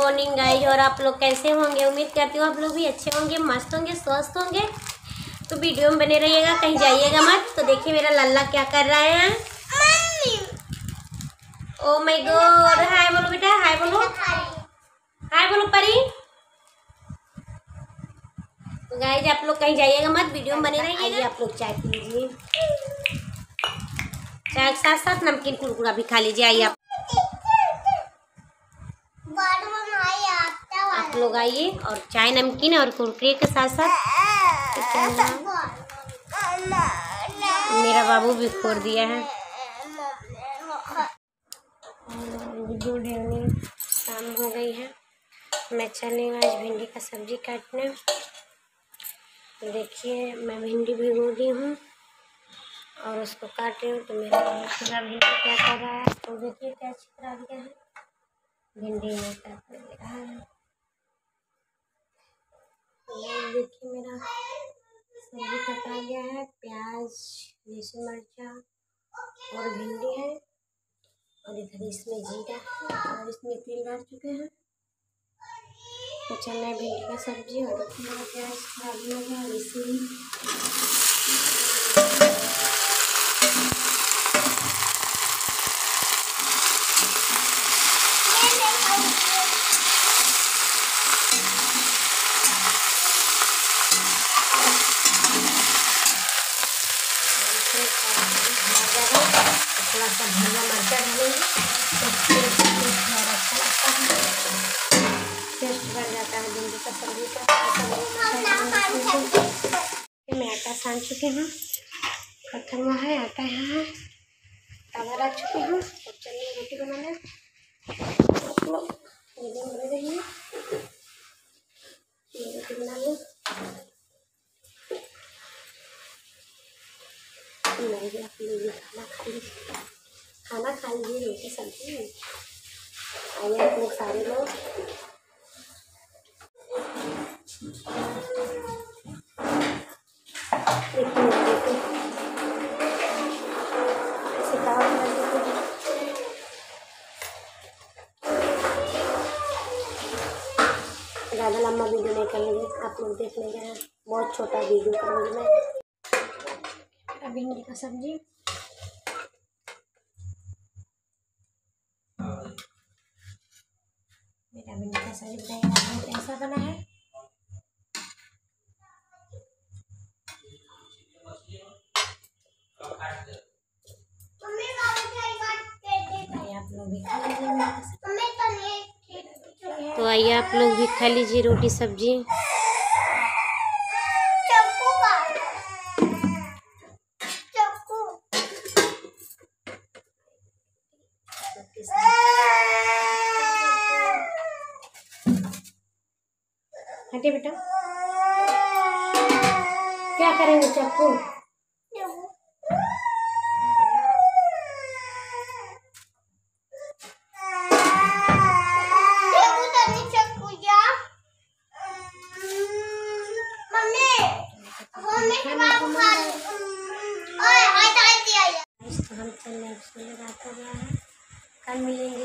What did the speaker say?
Morning guys. और आप लोग कैसे होंगे? उम्मीद करती हूँ आप लोग भी अच्छे होंगे, मस्त होंगे, स्वस्थ होंगे। तो वीडियो में बने रहिएगा, कहीं जाइएगा मत। तो देखिए मेरा लल्ला क्या कर रहा है। ओ माय गॉड, हाय बोलो बेटा, हाय बोलो, हाय बोलो परी। तो गाइज आप लोग कहीं जाइएगा मत, वीडियो में बने रहिएगा। आप लोग चाय पी लीजिए, चाय के साथ साथ नमकीन कुरकुरा भी खा लीजिए। आइए आप लोग आइए, और चाय नमकीन और कुरकुरे के साथ साथ मेरा बाबू भी फोड़ दिया है। गुड इवनिंग, शाम हो गई है। मैं चली आज भिंडी का सब्जी काटने। देखिए मैं भिंडी भिगो दी हूँ और उसको काट रही हूँ। तो मेरा पूरा भिंडी क्या कर रहा है, तो देखिए क्या छिपरा दिया है। भिंडी में काटने दे रहा है। देखिए मेरा सब्जी कटा गया है। प्याज, लहसुन, मिर्चा और भिंडी है। और इधर इसमें जीरा है और इसमें तिल डाल चुके हैं। तो चल रहा है भिंडी का सब्जी। और मेरा प्याज खराब हो गया और इसमें थोड़ा सा भुना मिर्चा डालेंगे तो टेस्ट और अच्छा लगता है, टेस्ट बढ़ जाता है भिंडी का सब्जी का। मैं आटा सान चुकी हूँ, खत्म हुआ है आटा यहाँ है, तवा रख चुकी हूँ। तो चलिए रोटी बनाने आप लोग बने रहिए, रोटी बना लो। नहीं आप लोग खाना खा लीजिए, रोटी सब्जी। आइए आप लोग सारे लोग। ज़्यादा लंबा वीडियो नहीं करेंगे, आप लोग देख लेंगे। बहुत छोटा वीडियो करूँगी मैं। भिंडी का सब्जी मेरा भिंडी का सब्जी बताइएगा कैसा बना है। आप लोग भी खा लीजिए, तो आइए आप लोग भी खा लीजिए रोटी सब्जी। हटे बेटा, क्या करेंगे चाकू? हम चल रहे हैं, कल मिलेंगे